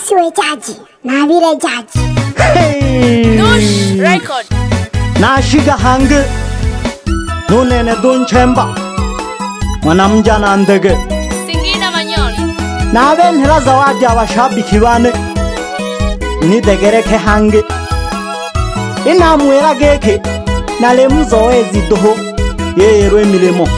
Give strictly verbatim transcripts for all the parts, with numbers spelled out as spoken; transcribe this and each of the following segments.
Nasiwe jaji, na vile jaji. Hey. Dush record. Nashiga hange nunene dunchemba mwanamja na ndege Singida Manyoni. nabe ntera zawadi abashabiki bane nidegereke hange inamwera geke nale muzoezi doho yeyerwe milemo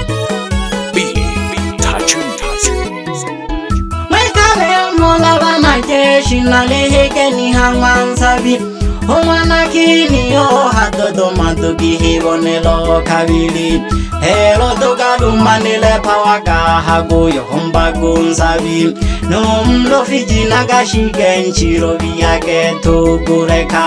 Mola bana jeshi na leheke ni hangwansabi Omwana kini yo hadodo madugi hibone lo kabili Hero doga lumanile pawaga hago yo homba gunsabi Numlo fiji nagashige nchiro biyage tugureka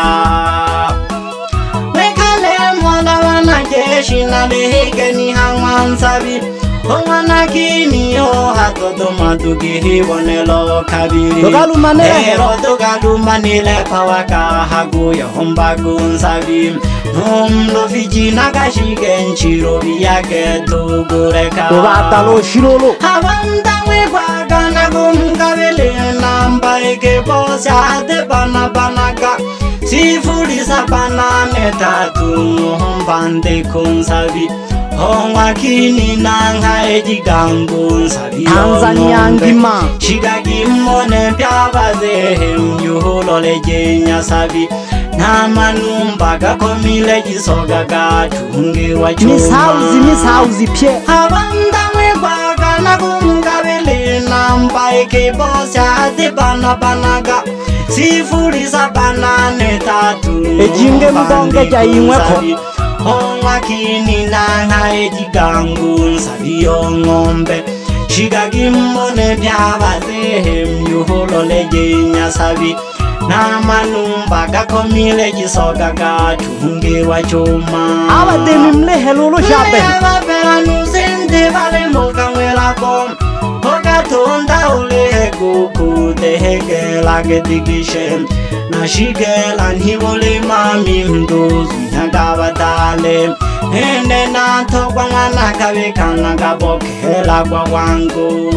Mekale mola bana jeshi na leheke ni hangwansabi Omwana kini yo hadodo madugi hibone lo kabili Dogalu manile Hero dogalu manile pawaka hagu yo homba gunsabi Numlo fiji nagashige nchiro biyage tugureka Obatalo shirolo Habanda wegwaga nagumgabele namba eke bosa de bana banaga Sifurisa bana netatu hombande kunsabi Hongwa kini nanga ejigangu nsabi Tanzania ngima Shigagi mone pyabaze mnyuhulo lejenya sabi Namanumba gakomile jisoga gatungi wachuma Misauzi misauzi pye Habanda wegwaga nagumgabele namba eke bosa de bana banaga Sifurisa bana netatu Ejinge mbonge jaimweko Hongwa kini nanga ejigangu nsabi ngombe Shigagi mone pyabaze mnyuhulo lejenya sabi Namanumba gakomile jisoga gatungi wachuma Abademi mlehe lulu shabe Mlehe nusende vale moka mwela kom Hoga tonda ule kuku teheke lage digishe Na shigela nhivole mami mdozu nyagaba dale Ene na tokwa ngana kabekana gabokela kwa wangu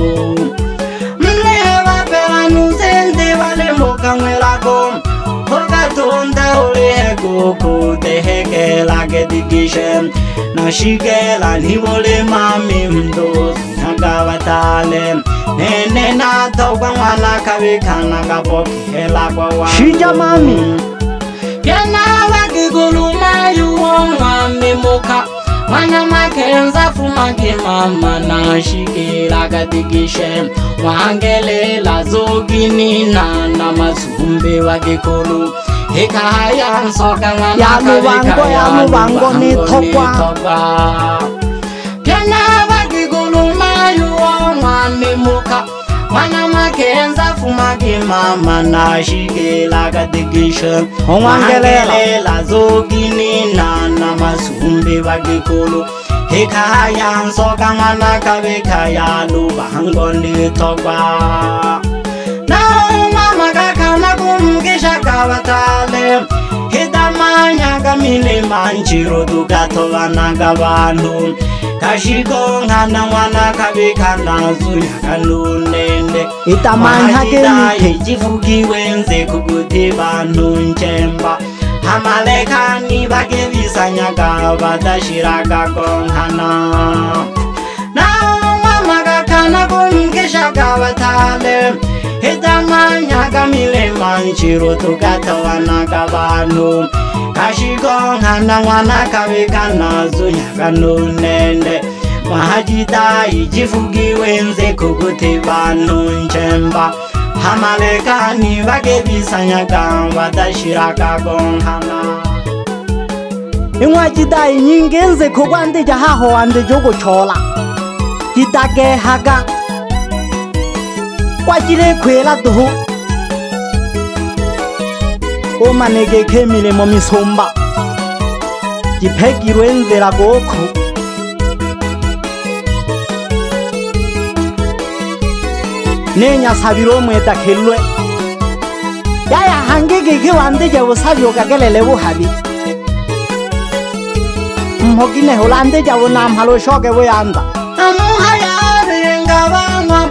Mlehe vapela nusende vale moka mwela kom Hoga tonda ule kuku teheke lage digishe Na shigela nhivole mami mdozu nyagaba dale Nene na tokwa ngana kabekana gabokela kwa wangu Shija mami Yana wakiguluma yuonga memoka Mwana makenza fumake mama na shikila katigishe Wangelela zogini na na masumbe wakikulu Heka haya nsoka ngana Ya mubango ya mubango ni tokwa Yana wakiguluma yuonga memoka Mwana makenza fumake mama na shikila katigishe Wangelela zogini na na masumbe wakikulu Heka haya nsoka ngana kabeka ya lubango ni tokwa Na mama kakana kumkisha kabatale Hidamanya kamile manchiro dukatola nagabandu Kashiko ngana mwana kabeka nazuya kanunende Itamanya Mahajida ijifugiwe nze kuguti bantu nchemba Hamalekani bakebisanyaka badashiraga konkana Na mama kakana kumkisha kabatale Hidamanya kamile manchiro tukatola bantu Kashiko ngana mwana kabeka nazuya kanunende Mahajida ijifugiwe nze kuguti bantu nchemba Hamalekani bakebisanyaka badashiraka konkana Inwa jidai nyingi nze kugwande jahaho wande jogo chola Jidage haga Wajire kwela doho Omanege kemile momisomba Jipegirwe nzera goku Nenya sabiro mweta kelwe Yaya hangege ke wande jawo sabio kagelele wuhabi Mhogine holande jawo nam halo shoge we anda Amuhaya renga bangwa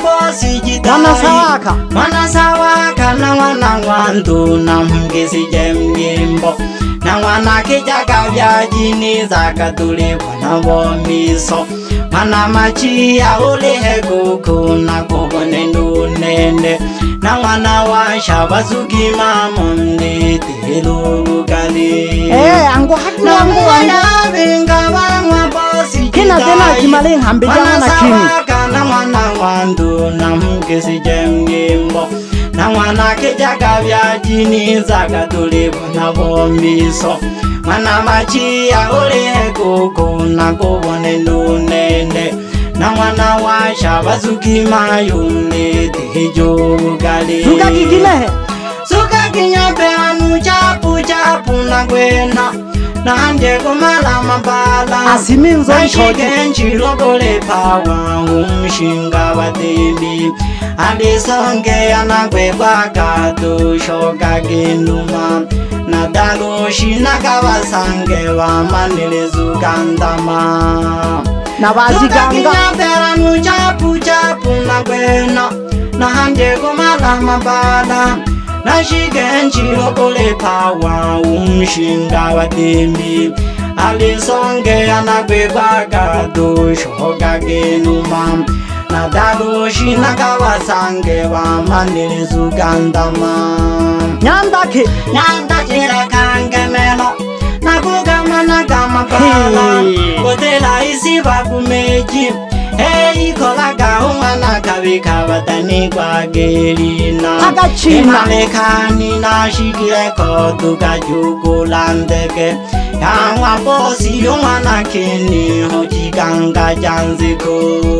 bosi jitai Mwana sawaka Mwana sawaka na mwana wandu na mgisi jemgimbo Na mwana kijaga vyajini zaka tulibwa na vomiso Mwana machi ya ulihe kuku na kubone nunende Na mwana washa basuki mamundi tilugali Eh, angu haki Na wangu mwana wangu vinga wangwa bosi Kina tena kimale hambi jana na kini na mwana wandu na mkisi jemgimbo Na mwana kijaga vyajini zaka tulibwa na vomiso Mwana machi ya ulihe kuku na kubone nunende Na mwana washa basuki mayumni tijugali Suka kikilehe Suka kinyape anu chapu chapu na kwena Na anje kumala mabala Asiminzo mshoji Nashike nchilokole pawa umshinga watebi Alisonge anakweba kato shoka kinuma Na dalushi na kawasange wa manile zukandama Na waziganga Suka nu chapu chapu na kwena Na hanje kumala mabala Nashike nchilokole pawa umshinga watembi Alisonge anakweba kato shoka kinuma Na dalushi na kawasange wa manile zukandama Nyandake Nyanda jira kange melo Na kugama na kama pala Kotela isi wakumeji Hei kola kaunga na kawika watani kwa gerina Taka china Imalekani na shikile kotu kajukulandeke Yangwa bosi yunga na kini hoji kanga janziko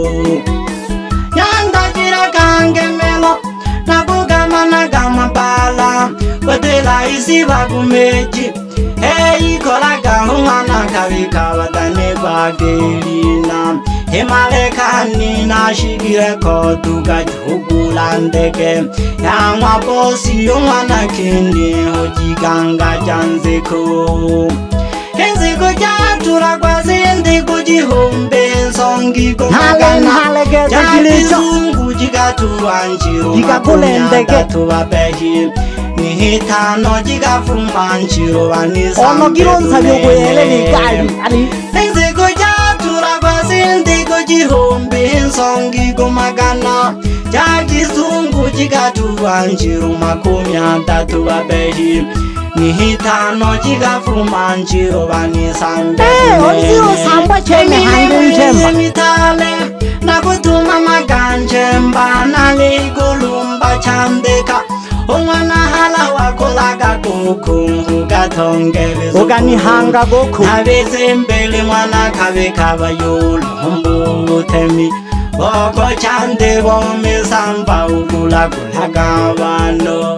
Nyanda jira kange melo Na kugama na kama pala Kotela isi wakumeji Hei kola kaunga na kawika watani kwa gerina Himalekani na shigire kotu kajukulandeke Yangwa bosi yunga na kini hoji kanga janziko Henziko jatura kwa zindi kujihumbe nsongi Halen halege tekilicho Jabizungu jigatuwa nchiru Jikakulendeke tuwa pehi Nihitano jigafumba nchiru wanisambe Ono gironsa yokwele ni gali Ali Henziko jatura kwa zindi kujihumbe nsongi kumagana Jabizungu jigatuwa nchiru makumi atatu wa pehi Nihitano jigafuma nchiru wanisambe Eh, onzio samba cheme hangu mchemba mitale na kutuma maganjemba na ligulumba chandeka Umwana hala wakulaga kuku gatonge Ogani hanga goku Nabeze mbele mwana kabe kaba yulumbu utemi Oko chande bome samba ukula kulaga wano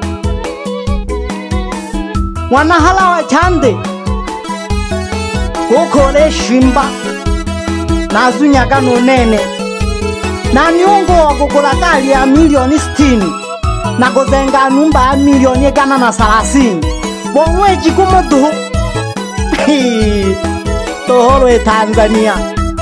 Mwana hala wa chande Ukole shimba Nazunyaka nunene Na nyungu wakukula kali ya milioni sitini Na kuzenga numba ya milioni gana na salasini Bongwe jikumudu Tohoro Tanzania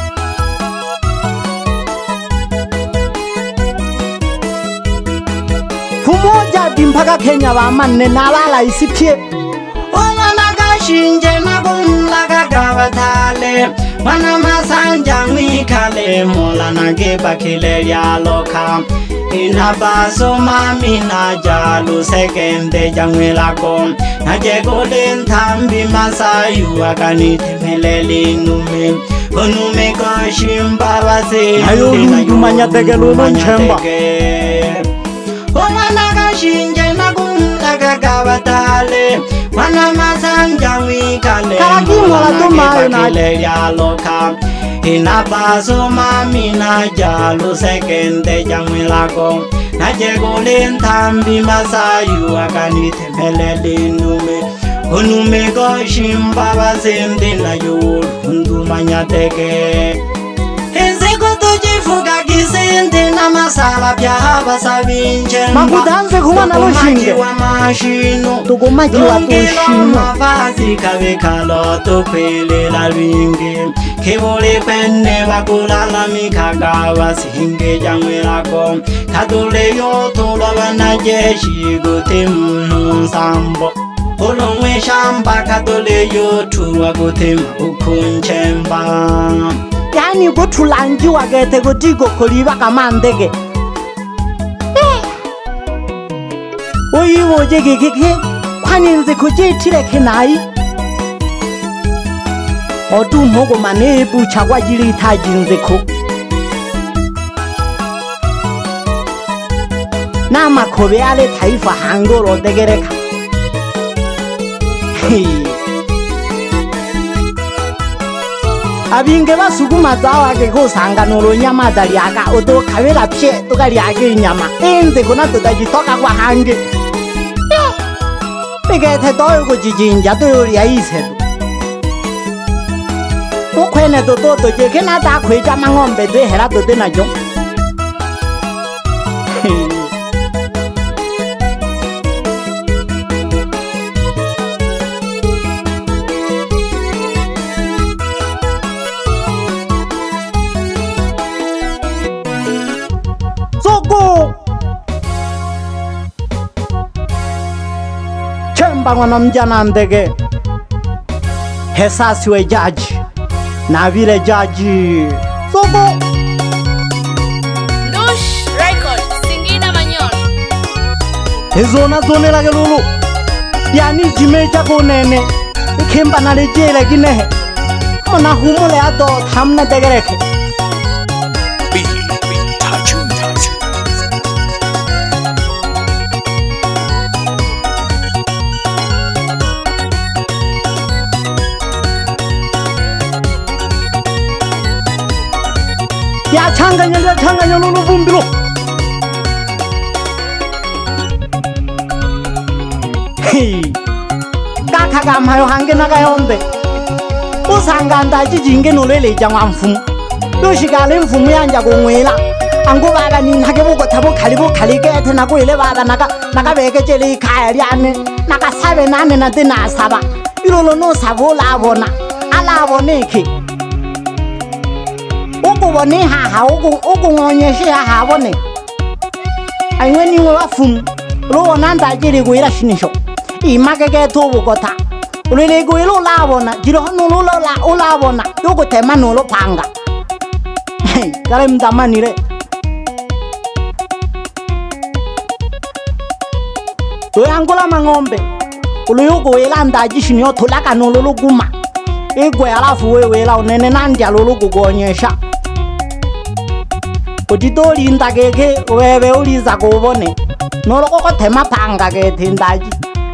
Fumoja dimpaka Kenya wa manne nalala isipye Umwana gashinje na kumlaga gabatale Mwana masanja mwikale mola na geba kile ya loka Inabaso mami na jalu sekende jangwe lako Na jegole ntambi masayu akanite meleli nume Unume kashimba wase Ayo lumanya tege luno nchemba Umwana gashinje na kumlaga gabatale Mwana masanja mwikale Kalaki mola tumayo na kile ya loka Inabaso mami na jalu sekende jangwe lako Na jegole ntambi masayu akanite meleli nume Unume koshimba basende na yulu ndumanya teke Enziko tujifuga isindi n'amasala by'abasabinje makudanze kumana rushinge w'amashino tugumaji wa tushino mavazi kabekalo tukwelela lwingi kibuli kwene bakulala mikaga basinge jamwelako kaduleyo tulabana jeshi gute muntu sambo ulumwe shamba kaduleyo tulwa gute ukunchemba yani kutulanjiwa gete kutigo kuliba kamandege oyiwo jege keke kwaninze kujitire kenai odu mogo manebu chagwa jiri tajinze ko na makobe ale taifa hangolo degereka abinge basuguma zawage kusanga nolo nyama daliaga odo kabera pye tukaliage nyama enze kuna tudajitoka kwa hange pegete doyo kujijinja doyo yaise ukwene dodo je kena da kweja mangombe de hera dodo na jo Chemba mjana ndege hesasiwe jaji na vile jaji Sogo Dush Record Singida Manyoni Hezona zone lage lulu Yani jimeja kunene Ikimba na lejele ginehe Muna humule ato thamne degereke Ya changanya ya changanya lulu bumbilo Hei Kaka kamayo hange nakayombe Usanga ndaji jinge nolele jangwa mfumu Yoshigale mfumu yanja kungwela Angu baba ni nake buko tabo kalibu kaligete na kuile baba naka Naka beke jeli kaya liane Naka sabe nane na dina saba Ilolo no sabo labona Alaboneke Ugu bone haha ugu ugu ngonyeshe haha bone Aiwe niwe wafumu Luo nanda jiri kuila shinisho Imake ke tubu kota Ulele kuilo labona Jiro nulu la ulabona Yuko tema nulu panga Hey, kare mdamani re Tuwe angula mangombe Ulu yuko wela ndaji shinyo tulaka nulu guma Igwe alafu we wela unene nandia lulu kukonyesha Kutitoli indageke wewe uliza kubone Nolo koko tema panga ke tindaji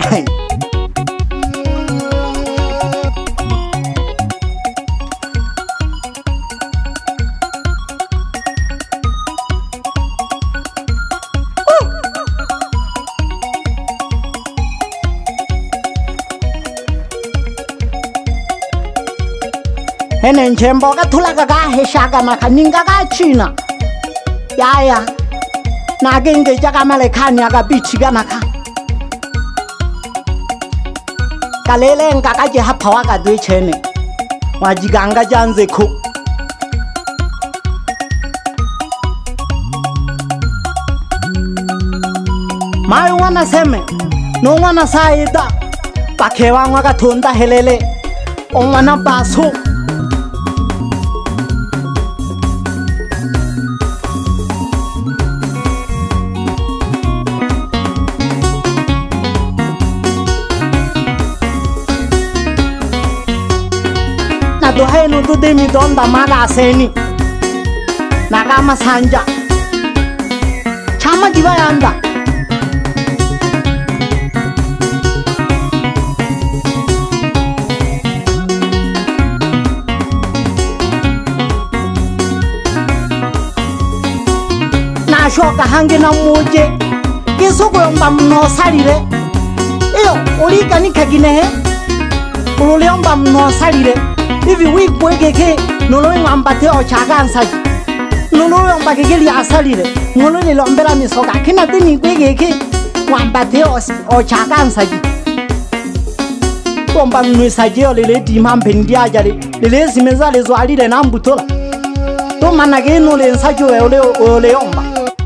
Hene nchembo katulaka kaheshaka makaninga kachina Yaya Nagenge jaga malekani aga bichi ganaka Kalele nga kaje hapa waka dwe chene Wajiganga janze ko Mayu wana seme No wana saida Pakewa waka tunda helele Onwana baso Dohe no tu demi donda maga seni Nagama sanja Chama diwa yanda Na shoka hangi na muje Kisuko yomba mno salire Iyo ulika nikaginehe Ulule yomba mno salire Ivi wikwe keke Nolo ngambate o chaga ansaji Nolo yomba kigeli asalire. Ngolo ni lombera misoka. Kina tini kwegeke. Wambate o chakansaji. Tomba mnuisajio lele dimampe ndiajale. Lele simeza lezo alile na mbutola. Toma nageno le nsajio ole ole yomba.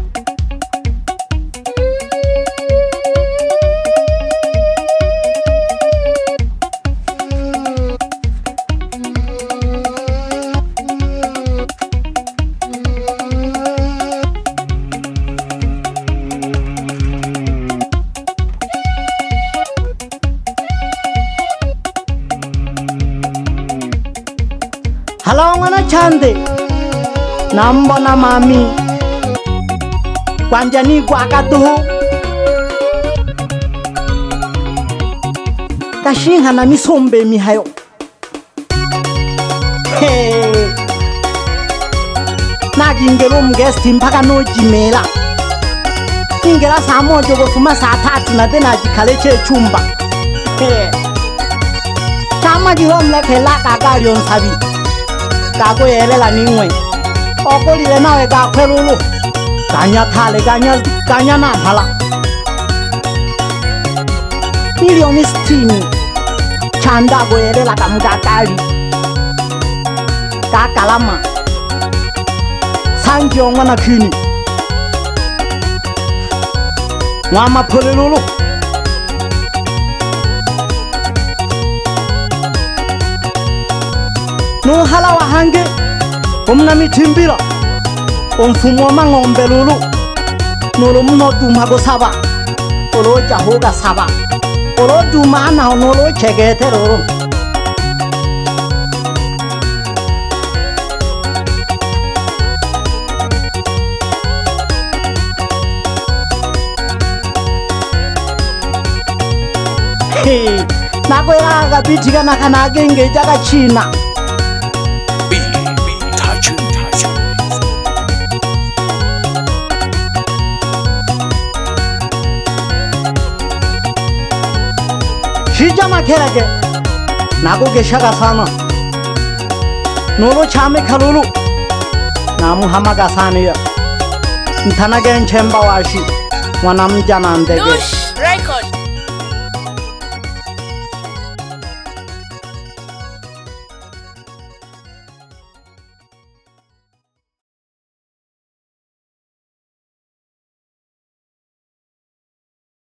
Hello mwana chande nambona mami kwanjani kwa katuhu kashinga na misombe mihayo hey. Nagingelo mgesti mpaka no jimela ingela saa moja gofuma saa tatu na tena jikaleche chumba hey. Kama jihomle kelaka gari onsabi Kako yelela niwe Okolile nawe kakwelulu Kanya thale kanya kanya na thala Milioni sitini Chanda ko yelela kamukakali Kakalama Sanji ongwana kini Mwama polelulu No hala wa hange Omna mitimbira Omfumu wa mangombe lulu Nolo mno duma go saba Olo jahoga saba Olo duma ana onolo chegete lulu Hey, nako ya agabitika nakana genge jaga china Shijama kereke Nago geshaka sana Nolo chame kalulu Namu hamaga sana ya Ntana gen chemba washi Wanamjana ndege